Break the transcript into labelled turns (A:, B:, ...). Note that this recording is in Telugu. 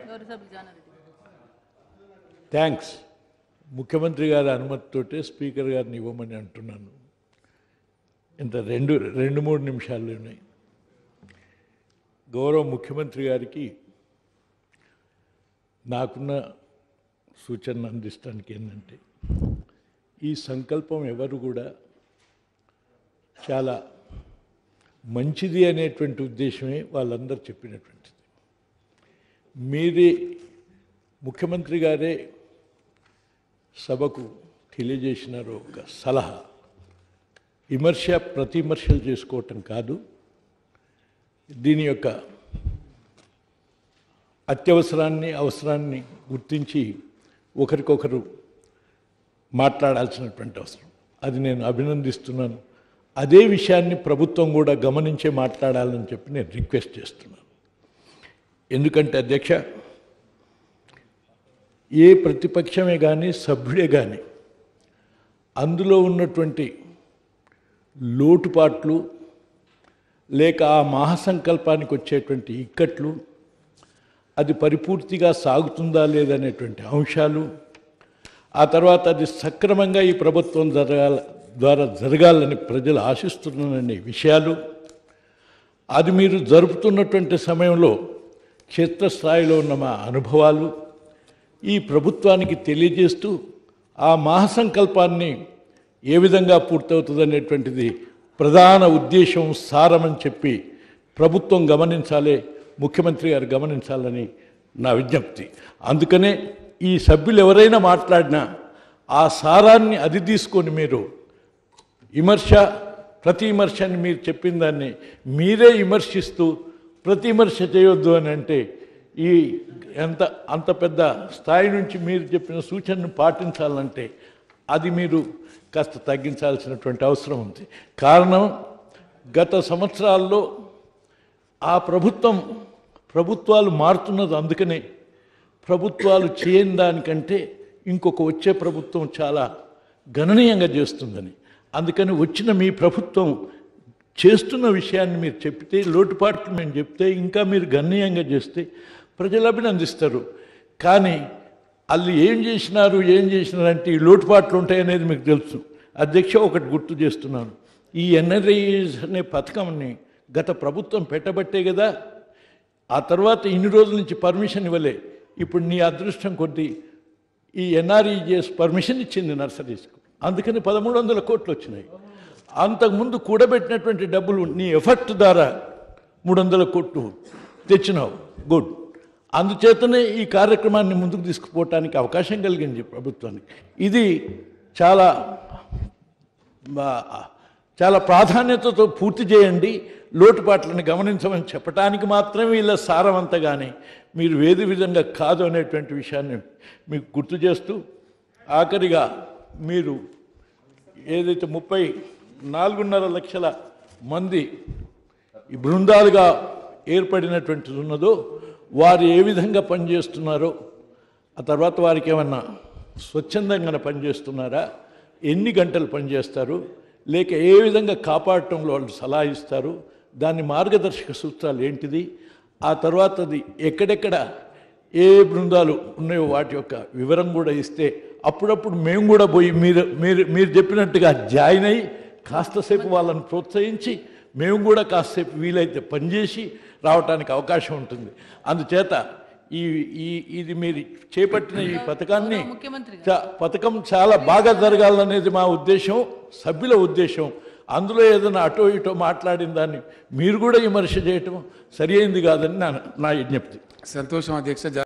A: థ్యాంక్స్. ముఖ్యమంత్రి గారి అనుమతితోటే స్పీకర్ గారిని ఇవ్వమని అంటున్నాను. ఇంత రెండు మూడు నిమిషాల్లోనే గౌరవ ముఖ్యమంత్రి గారికి నాకున్న సూచన అందిస్తానికి ఏంటంటే, ఈ సంకల్పం ఎవరు కూడా చాలా మంచిది అనేటువంటి ఉద్దేశమే వాళ్ళందరూ చెప్పినటువంటిది. మీరే ముఖ్యమంత్రి గారే సభకు తెలియజేసినారు ఒక సలహా. ప్రతివిమర్శలు చేసుకోవటం కాదు, దీని యొక్క అవసరాన్ని గుర్తించి ఒకరికొకరు మాట్లాడాల్సినటువంటి అవసరం, అది నేను అభినందిస్తున్నాను. అదే విషయాన్ని ప్రభుత్వం కూడా గమనించే మాట్లాడాలని చెప్పి నేను రిక్వెస్ట్ చేస్తున్నాను. ఎందుకంటే అధ్యక్ష, ఏ ప్రతిపక్షమే కానీ సభ్యుడే కానీ అందులో ఉన్నటువంటి లోటుపాట్లు లేక ఆ మహాసంకల్పానికి వచ్చేటువంటి ఇక్కట్లు, అది పరిపూర్తిగా సాగుతుందా లేదనేటువంటి అంశాలు, ఆ తర్వాత అది సక్రమంగా ఈ ప్రభుత్వం ద్వారా జరగాలని ప్రజలు ఆశిస్తున్నారనే విషయాలు, అది మీరు జరుపుతున్నటువంటి సమయంలో క్షేత్రస్థాయిలో ఉన్న మా అనుభవాలు ఈ ప్రభుత్వానికి తెలియజేస్తూ ఆ మహాసంకల్పాన్ని ఏ విధంగా పూర్తవుతుందనేటువంటిది ప్రధాన ఉద్దేశం, సారమని చెప్పి ప్రభుత్వం గమనించాలి, ముఖ్యమంత్రి గారు గమనించాలని నా విజ్ఞప్తి. అందుకనే ఈ సభ్యులు ఎవరైనా మాట్లాడినా ఆ సారాన్ని అది తీసుకొని మీరు ప్రతి విమర్శని మీరు చెప్పిన దాన్ని మీరే విమర్శిస్తూ ప్రతివిమర్శ చేయొద్దు అని అంటే, ఈ అంత పెద్ద స్థాయి నుంచి మీరు చెప్పిన సూచనను పాటించాలంటే అది మీరు కాస్త తగ్గించాల్సినటువంటి అవసరం ఉంది. కారణం, గత సంవత్సరాల్లో ఆ ప్రభుత్వాలు మారుతున్నది. అందుకనే ప్రభుత్వాలు చేయని దానికంటే ఇంకొక వచ్చే ప్రభుత్వం చాలా గణనీయంగా చేస్తుందని. అందుకని వచ్చిన మీ ప్రభుత్వం చేస్తున్న విషయాన్ని మీరు చెప్తే, లోటుపాట్లు మేము చెప్తే, ఇంకా మీరు గణనీయంగా చేస్తే ప్రజలు అభినందిస్తారు. కానీ వాళ్ళు ఏం చేసినారంటే ఈ లోటుపాట్లు ఉంటాయనేది మీకు తెలుసు. అధ్యక్ష, ఒకటి గుర్తు చేస్తున్నాను, ఈ ఎన్ఆర్ఐస్ అనే పథకంని గత ప్రభుత్వం పెట్టబట్టే కదా, ఆ తర్వాత ఇన్ని రోజుల నుంచి పర్మిషన్ ఇవ్వలే. ఇప్పుడు నీ అదృష్టం కొద్దీ ఈ ఎన్ఆర్ఈజిఎస్ పర్మిషన్ ఇచ్చింది నర్సరీస్కు, అందుకని 1300 కోట్లు వచ్చినాయి. అంతకుముందు కూడబెట్టినటువంటి డబ్బులు నీ ఎఫర్ట్ ద్వారా 300 కోట్లు తెచ్చినావు, గుడ్. అందుచేతనే ఈ కార్యక్రమాన్ని ముందుకు తీసుకుపోవటానికి అవకాశం కలిగింది ప్రభుత్వానికి. ఇది చాలా ప్రాధాన్యతతో పూర్తి చేయండి, లోటుపాట్లను గమనించమని చెప్పడానికి మాత్రమే వీళ్ళ సారవంతగానే మీరు వేరే విధంగా కాదు అనేటువంటి విషయాన్ని మీకు గుర్తు చేస్తూ, ఆఖరిగా మీరు ఏదైతే 34.5 లక్షల మంది ఈ బృందాలుగా ఏర్పడినటువంటిది ఉన్నదో, వారు ఏ విధంగా పనిచేస్తున్నారో, ఆ తర్వాత వారికి ఏమన్నా స్వచ్ఛందంగా పనిచేస్తున్నారా, ఎన్ని గంటలు పనిచేస్తారు, లేక ఏ విధంగా కాపాడటంలో వాళ్ళు సలహా ఇస్తారు, దాని మార్గదర్శక సూత్రాలు ఏంటిది, ఆ తర్వాత అది ఎక్కడెక్కడ ఏ బృందాలు ఉన్నాయో వాటి యొక్క వివరం కూడా ఇస్తే అప్పుడప్పుడు మేము కూడా పోయి మీరు చెప్పినట్టుగా జాయిన్ అయ్యి కాస్తసేపు వాళ్ళని ప్రోత్సహించి మేము కూడా కాస్తసేపు వీలైతే పనిచేసి రావడానికి అవకాశం ఉంటుంది. అందుచేత ఇది మీరు చేపట్టిన ఈ పథకం చాలా బాగా జరగాలనేది మా ఉద్దేశం, సభ్యుల ఉద్దేశం. అందులో ఏదైనా అటో ఇటో మాట్లాడిన దాన్ని మీరు కూడా విమర్శ చేయటం సరి అయింది కాదని నా విజ్ఞప్తి.
B: సంతోషం అధ్యక్ష.